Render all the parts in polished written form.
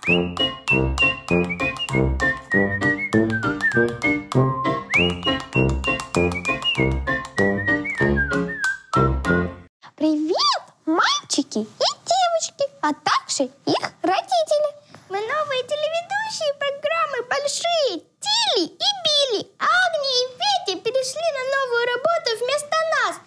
Привет, мальчики и девочки, а также их родители. Мы новые телеведущие программы «Большие». Тилли и Билли, Агни и Петя перешли на новую работу вместо нас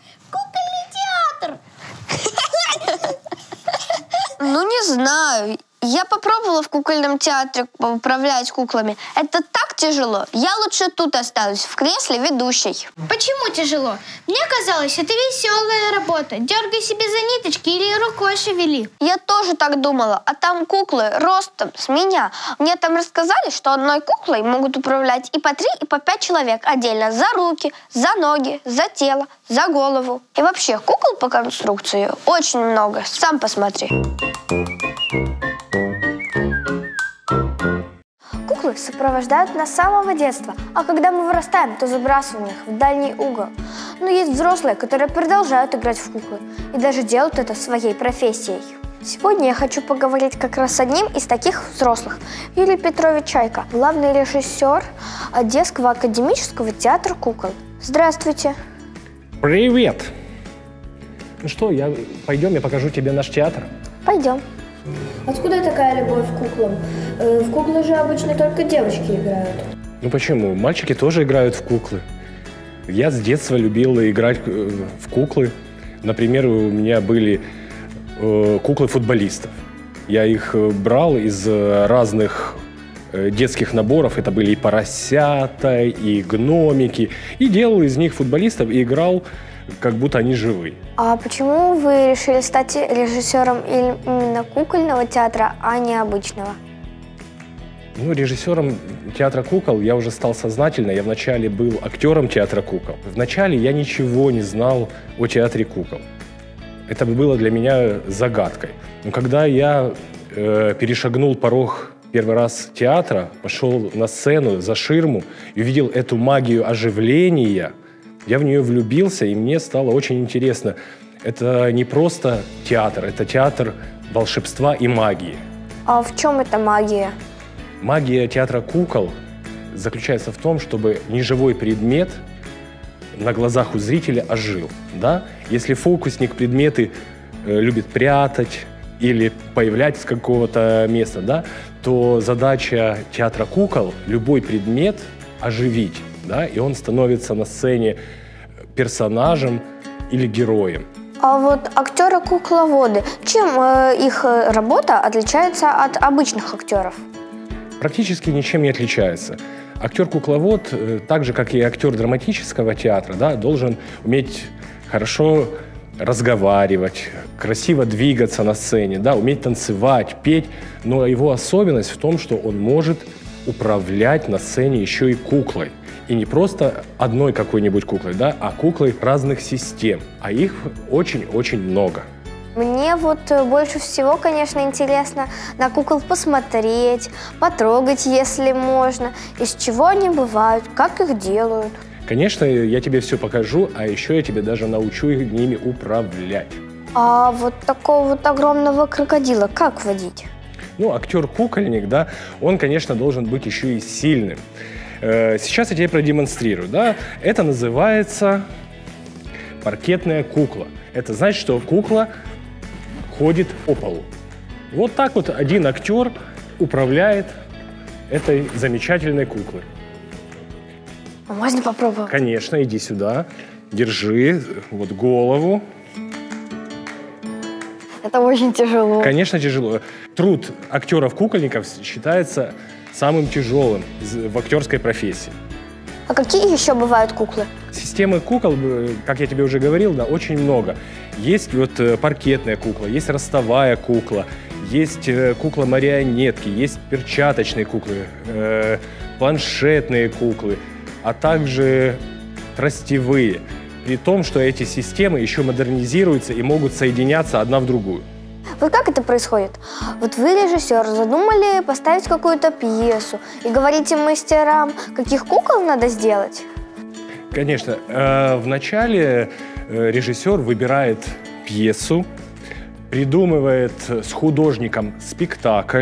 в кукольный театр. Ну, не знаю. Я попробовала в кукольном театре управлять куклами. Это так тяжело. Я лучше тут останусь, в кресле ведущей. Почему тяжело? Мне казалось, это веселая работа. Дергай себе за ниточки или рукой шевели. Я тоже так думала. А там куклы ростом с меня. Мне там рассказали, что одной куклой могут управлять и по 3, и по 5 человек отдельно. За руки, за ноги, за тело, за голову. И вообще, кукол по конструкции очень много. Сам посмотри. Куклы сопровождают нас с самого детства, а когда мы вырастаем, то забрасываем их в дальний угол. Но есть взрослые, которые продолжают играть в куклы и даже делают это своей профессией. Сегодня я хочу поговорить как раз с одним из таких взрослых. Юрий Петрович Чайка, главный режиссер Одесского академического театра кукол. Здравствуйте. Привет! Ну что, пойдем, я покажу тебе наш театр. Пойдем. Откуда такая любовь к куклам? В куклы же обычно только девочки играют. Ну почему? Мальчики тоже играют в куклы. Я с детства любил играть в куклы. Например, у меня были куклы футболистов. Я их брал из разных детских наборов. Это были и поросята, и гномики. И делал из них футболистов и играл, как будто они живые. А почему вы решили стать режиссером именно кукольного театра, а не обычного? Ну, режиссером театра кукол я уже стал сознательно. Я вначале был актером театра кукол. Вначале я ничего не знал о театре кукол. Это было для меня загадкой. Но когда я перешагнул порог первый раз театра, пошел на сцену за ширму и увидел эту магию оживления, я в нее влюбился, и мне стало очень интересно. Это не просто театр, это театр волшебства и магии. А в чем эта магия? Магия театра кукол заключается в том, чтобы неживой предмет на глазах у зрителя ожил. Да? Если фокусник предметы любит прятать или появлять с какого-то места, да, то задача театра кукол – любой предмет оживить. Да, и он становится на сцене персонажем или героем. А вот актеры-кукловоды, чем их работа отличается от обычных актеров? Практически ничем не отличается. Актер-кукловод, так же, как и актер драматического театра, да, должен уметь хорошо разговаривать, красиво двигаться на сцене, да, уметь танцевать, петь. Но его особенность в том, что он может управлять на сцене еще и куклой. И не просто одной какой-нибудь куклой, да, а куклой разных систем. А их очень-очень много. Мне вот больше всего, конечно, интересно на кукол посмотреть, потрогать, если можно, из чего они бывают, как их делают. Конечно, я тебе все покажу, а еще я тебе даже научу ними управлять. А вот такого вот огромного крокодила как водить? Ну, актер-кукольник, да, он, конечно, должен быть еще и сильным. Сейчас я тебе продемонстрирую, да. Это называется паркетная кукла. Это значит, что кукла ходит по полу. Вот так вот один актер управляет этой замечательной куклой. А можно попробовать? Конечно, иди сюда, держи вот голову. Это очень тяжело. Конечно, тяжело. Труд актеров-кукольников считается самым тяжелым в актерской профессии. А какие еще бывают куклы? Системы кукол, как я тебе уже говорил, да, очень много. Есть вот паркетная кукла, есть ростовая кукла, есть кукла-марионетки, есть перчаточные куклы, планшетные куклы, а также тростевые. При том, что эти системы еще модернизируются и могут соединяться одна в другую. Вот как это происходит? Вот вы, режиссер, задумали поставить какую-то пьесу и говорите мастерам, каких кукол надо сделать? Конечно. Вначале режиссер выбирает пьесу, придумывает с художником спектакль,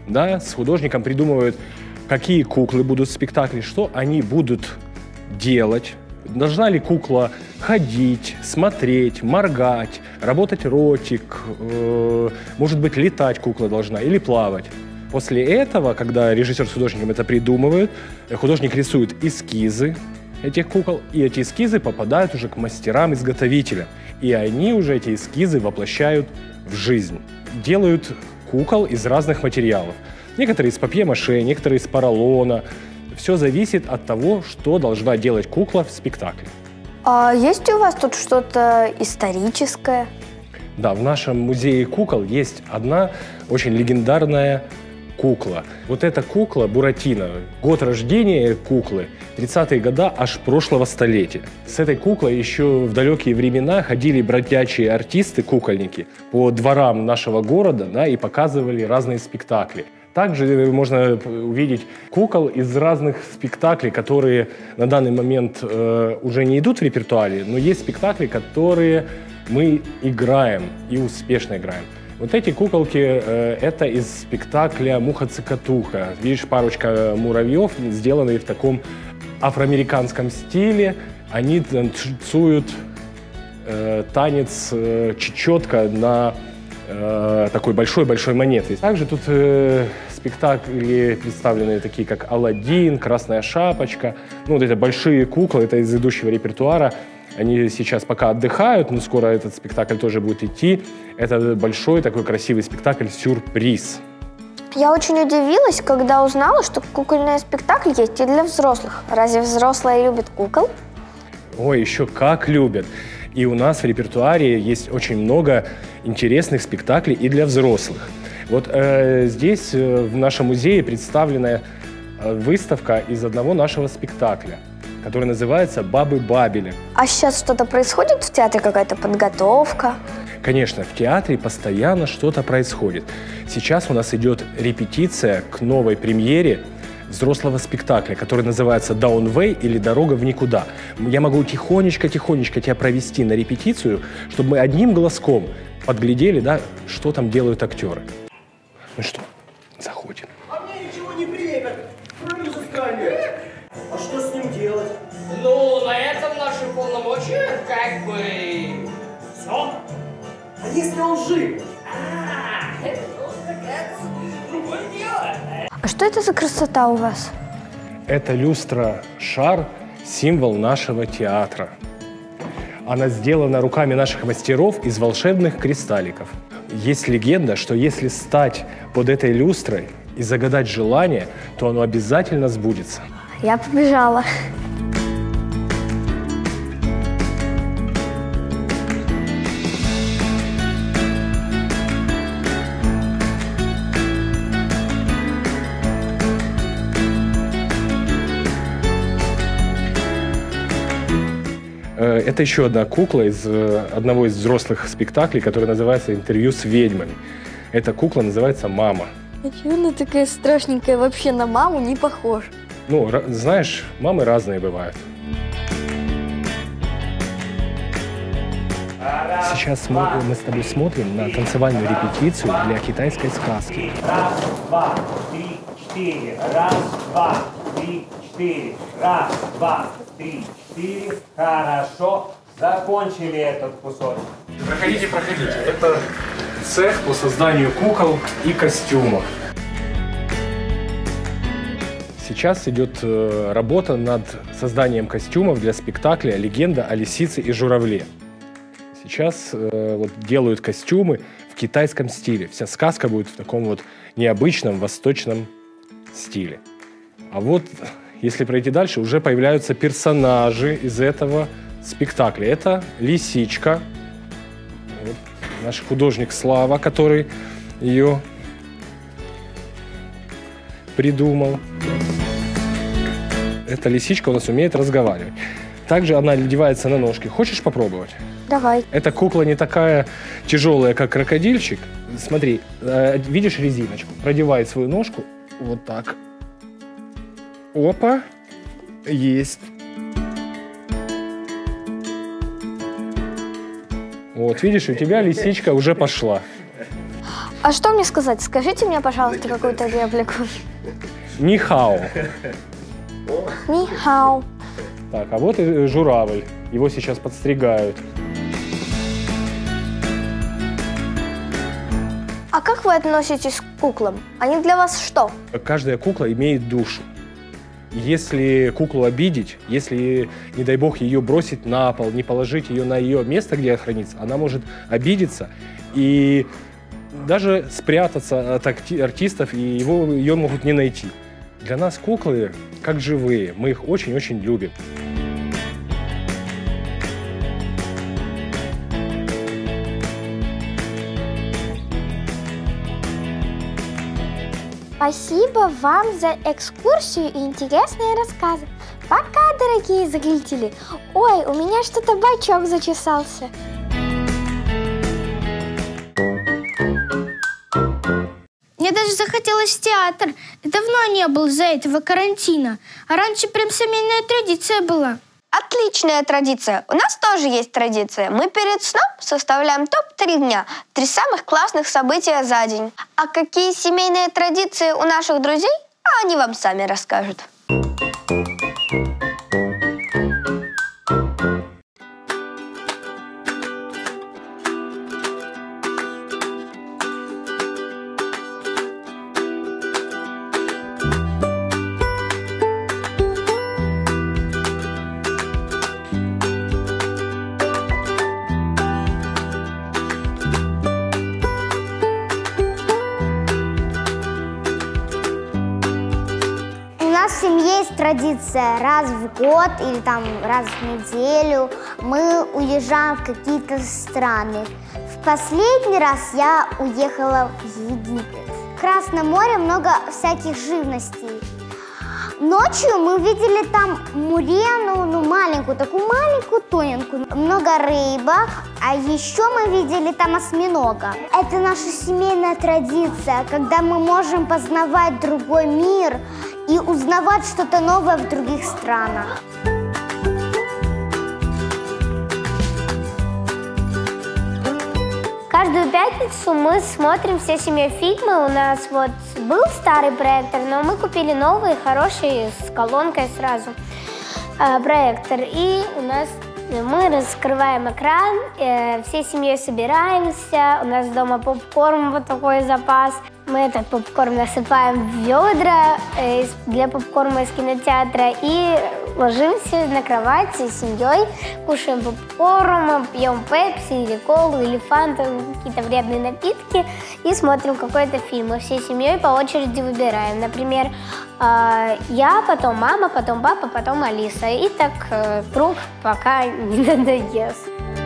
да, с художником придумывают, какие куклы будут в спектакле, что они будут делать. Должна ли кукла ходить, смотреть, моргать, работать ротик, может быть, летать кукла должна или плавать. После этого, когда режиссер с художником это придумывают, художник рисует эскизы этих кукол, и эти эскизы попадают уже к мастерам-изготовителям. И они уже эти эскизы воплощают в жизнь. Делают кукол из разных материалов. Некоторые из папье-маше, некоторые из поролона. Все зависит от того, что должна делать кукла в спектакле. А есть у вас тут что-то историческое? Да, в нашем музее кукол есть одна очень легендарная кукла. Вот эта кукла Буратино, год рождения куклы, 30-е годы аж прошлого столетия. С этой куклой еще в далекие времена ходили бродячие артисты, кукольники, по дворам нашего города, да, и показывали разные спектакли. Также можно увидеть кукол из разных спектаклей, которые на данный момент уже не идут в репертуаре, но есть спектакли, которые мы играем и успешно играем. Вот эти куколки это из спектакля «Муха-цокотуха». Видишь, парочка муравьев, сделанные в таком афроамериканском стиле. Они танцуют танец чечетка на такой большой-большой монеты. Также тут спектакли представлены такие, как «Аладдин», «Красная шапочка». Ну, вот это большие куклы, это из идущего репертуара. Они сейчас пока отдыхают, но скоро этот спектакль тоже будет идти. Это большой такой красивый спектакль «Сюрприз». Я очень удивилась, когда узнала, что кукольный спектакль есть и для взрослых. Разве взрослые любят кукол? Ой, еще как любят. И у нас в репертуаре есть очень много интересных спектаклей и для взрослых. Вот здесь в нашем музее представлена выставка из одного нашего спектакля, который называется «Бабы Бабеля». А сейчас что-то происходит в театре, какая-то подготовка? Конечно, в театре постоянно что-то происходит. Сейчас у нас идет репетиция к новой премьере взрослого спектакля, который называется «Даунвей» или «Дорога в никуда». Я могу тихонечко тебя провести на репетицию, чтобы мы одним глазком подглядели, да, что там делают актеры. Ну что, заходим. А мне ничего не время. Правильно взыскание. А что с ним делать? Ну, на этом наши полномочия как бы... Все? А если он жив? Другое дело. А что это за красота у вас? Это люстра-шар, символ нашего театра. Она сделана руками наших мастеров из волшебных кристалликов. Есть легенда, что если стать под этой люстрой и загадать желание, то оно обязательно сбудется. Я побежала. Это еще одна кукла из одного из взрослых спектаклей, который называется «Интервью с ведьмами». Эта кукла называется «Мама». А чего она такая страшненькая, вообще на маму не похожа? Ну, знаешь, мамы разные бывают. Сейчас мы с тобой смотрим на танцевальную репетицию для китайской сказки. Раз, два, три, четыре. Раз, два, три, четыре. Раз, два, три, четыре. Хорошо. Закончили этот кусочек. Проходите. Это цех по созданию кукол и костюмов. Сейчас идет работа над созданием костюмов для спектакля «Легенда о лисице и журавле». Сейчас вот делают костюмы в китайском стиле. Вся сказка будет в таком вот необычном восточном стиле. А вот, если пройти дальше, уже появляются персонажи из этого спектакля. Это лисичка. Вот наш художник Слава, который ее придумал. Эта лисичка у нас умеет разговаривать. Также она одевается на ножки. Хочешь попробовать? Давай. Эта кукла не такая тяжелая, как крокодильчик. Смотри, видишь резиночку? Продевает свою ножку вот так. Опа, есть. Вот, видишь, у тебя лисичка уже пошла. А что мне сказать? Скажите мне, пожалуйста, какую-то реплику. Нихао. Нихао. Так, а вот и журавль. Его сейчас подстригают. А как вы относитесь к куклам? Они для вас что? Каждая кукла имеет душу. Если куклу обидеть, если, не дай бог, ее бросить на пол, не положить ее на ее место, где она хранится, она может обидеться и даже спрятаться от артистов, и ее могут не найти. Для нас куклы как живые, мы их очень-очень любим. Спасибо вам за экскурсию и интересные рассказы. Пока, дорогие зрители. Ой, у меня что-то бачок зачесался. Мне даже захотелось в театр. Давно не был из-за этого карантина. А раньше прям семейная традиция была. Отличная традиция. У нас тоже есть традиция. Мы перед сном составляем топ-3 дня. 3 самых классных события за день. А какие семейные традиции у наших друзей, они вам сами расскажут. В семье есть традиция раз в год или там раз в неделю мы уезжаем в какие-то страны. В последний раз я уехала в Египет. В Красном море много всяких живностей. Ночью мы видели там мурену, такую маленькую, тоненькую, много рыбок, а еще мы видели там осьминога. Это наша семейная традиция, когда мы можем познавать другой мир и узнавать что-то новое в других странах. Каждую пятницу мы смотрим всей семьей фильмы. У нас вот был старый проектор, но мы купили новый, хороший, с колонкой сразу проектор. И мы раскрываем экран, всей семьей собираемся. У нас дома попкорн, вот такой запас. Мы этот попкорн насыпаем в ведра для попкорна из кинотеатра и ложимся на кровати с семьей, кушаем попкорн, пьем пепси или колу, или фанту, какие-то вредные напитки и смотрим какой-то фильм. Мы всей семьей по очереди выбираем. Например, я, потом мама, потом папа, потом Алиса. И так круг, пока не надоест.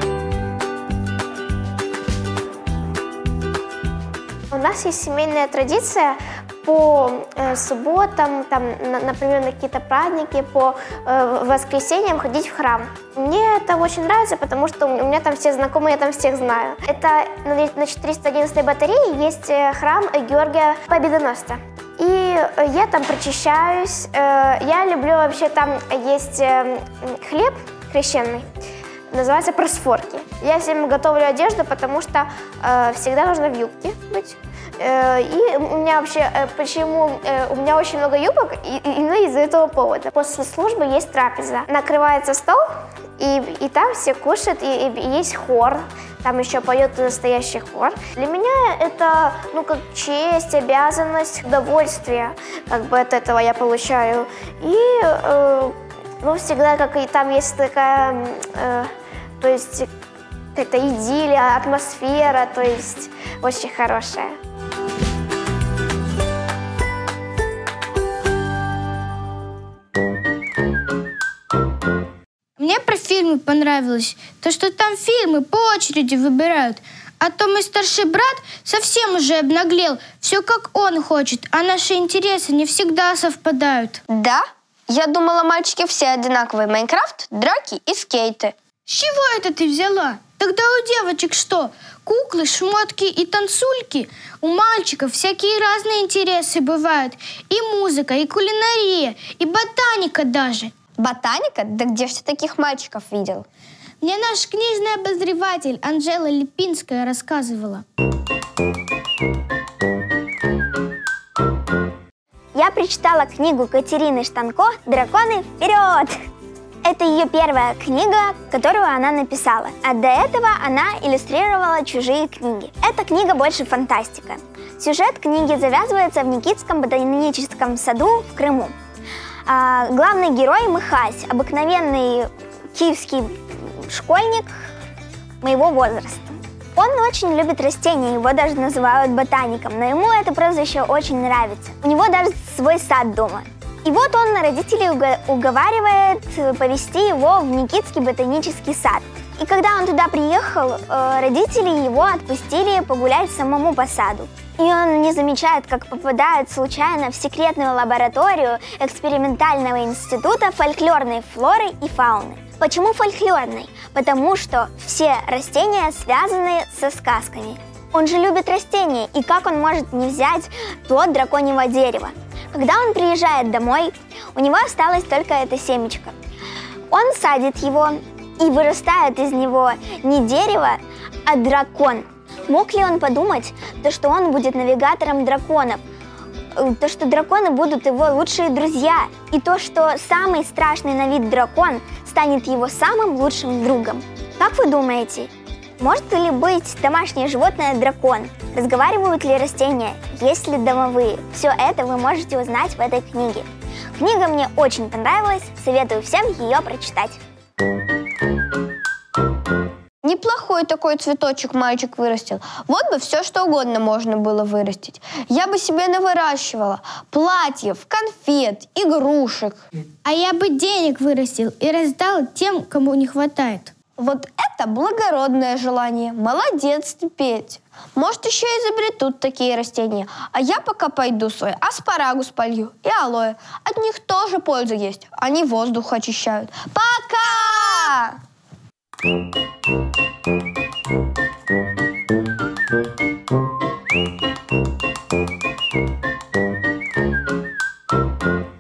У нас есть семейная традиция по субботам, там, например, на какие-то праздники, по воскресеньям ходить в храм. Мне это очень нравится, потому что у меня там все знакомые, я там всех знаю. Это на 411 батарее есть храм Георгия Победоносца. И я там причащаюсь. Я люблю вообще, там есть хлеб крещенный. Называется просфорки. Я всем готовлю одежду, потому что всегда нужно в юбке быть. И у меня вообще, почему у меня очень много юбок, именно из-за этого повода. После службы есть трапеза. Накрывается стол, и там все кушают, и есть хор. Там еще поет настоящий хор. Для меня это, как честь, обязанность, удовольствие, как бы от этого я получаю. И, всегда, как и там есть такая, то есть, это идиллия, атмосфера, то есть, очень хорошая. Мне про фильмы понравилось, то, что там фильмы по очереди выбирают. А то мой старший брат совсем уже обнаглел. Все как он хочет, а наши интересы не всегда совпадают. Да? Я думала, мальчики все одинаковые. Майнкрафт, драки и скейты. С чего это ты взяла? Тогда у девочек что? Куклы, шмотки и танцульки? У мальчиков всякие разные интересы бывают. И музыка, и кулинария, и ботаника даже. Ботаника? Да где ж ты таких мальчиков видел? Мне наш книжный обозреватель Анжела Липинская рассказывала. Я прочитала книгу Катерины Штанко «Драконы вперед!». Это ее первая книга, которую она написала. А до этого она иллюстрировала чужие книги. Эта книга больше фантастика. Сюжет книги завязывается в Никитском ботаническом саду в Крыму. Главный герой Михась, обыкновенный киевский школьник моего возраста. Он очень любит растения, его даже называют ботаником, но ему это прозвище очень нравится. У него даже свой сад дома. И вот он родителей уговаривает повезти его в Никитский ботанический сад. И когда он туда приехал, родители его отпустили погулять самому по саду. И он не замечает, как попадает случайно в секретную лабораторию экспериментального института фольклорной флоры и фауны. Почему фольклорной? Потому что все растения связаны со сказками. Он же любит растения, и как он может не взять плод драконьего дерева? Когда он приезжает домой, у него осталось только это семечко. Он садит его, и вырастает из него не дерево, а дракон. Мог ли он подумать, что он будет навигатором драконов? То, что драконы будут его лучшие друзья, и то, что самый страшный на вид дракон станет его самым лучшим другом. Как вы думаете, может ли быть домашнее животное дракон? Разговаривают ли растения? Есть ли домовые? Все это вы можете узнать в этой книге. Книга мне очень понравилась, советую всем ее прочитать. Неплохой такой цветочек мальчик вырастил. Вот бы все, что угодно можно было вырастить. Я бы себе навыращивала платьев, конфет, игрушек. А я бы денег вырастил и раздал тем, кому не хватает. Вот это благородное желание. Молодец ты, Петя. Может, еще изобретут такие растения. А я пока пойду свой аспарагус полью и алоэ. От них тоже польза есть. Они воздух очищают. Пока! Thank you.